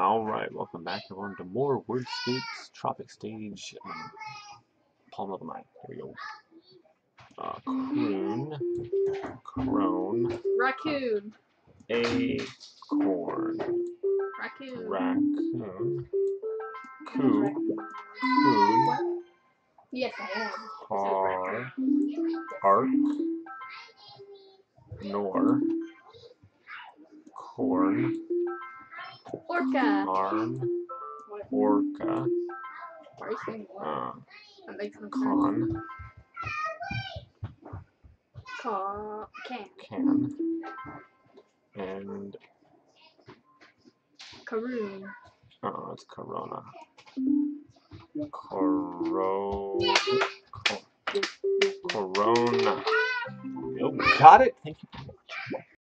Alright, welcome back everyone to more Wordscapes, Tropic stage, palm level 9. Here we go. Croon, crone, Raccoon, acorn, raccoon, raccoon, coon, coon, yes I am. car, arc, nor, corn, Orca, arm, orca, Why are you saying what? That makes no con, sense. can, and Caroon, it's corona. Corona. Nope. Got it. Thank you.